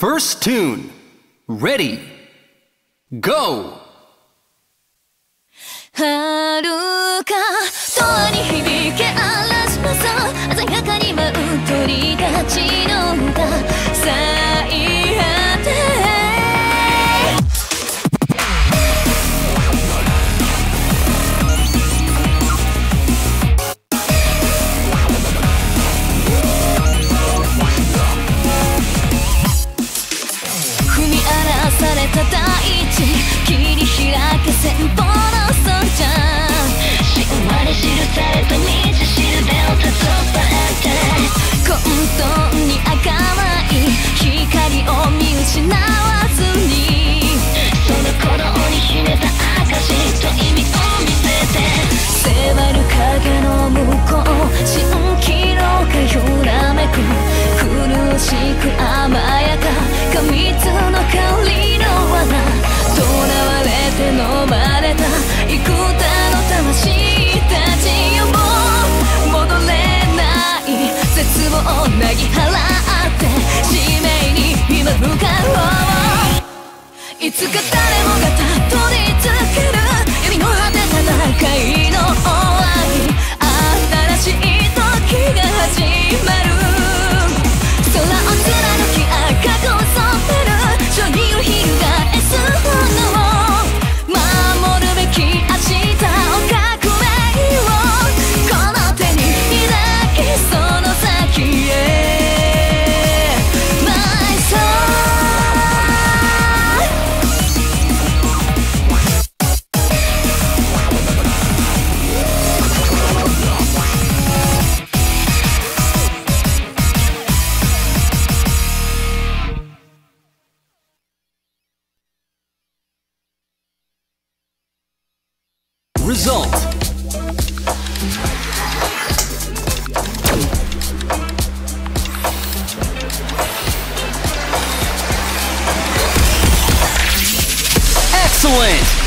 First tune. Ready. Go. 遥か遠に響け嵐のさ鮮やかに舞う鳥たちの歌最果て踏み荒らされた大地切り開け先方のそうじゃん神話に記された道しるべをたどって混沌に赤い光を見失わずにその鼓動に秘めた証と意味を見せて迫る影の向こう蜃気楼が揺らめく苦しく甘やか過密の香りの罠囚われて飲まれた幾多の魂たちよもう戻れない絶望をなぎ払って使命に今向かおういつか誰もがたどり着ける闇の果てた戦いの終わり新しい時が始まる空を貫き赤く染める勝利を翻す炎守るべき明日を革命をこの手に抱きその先へ My soul Result. Excellent!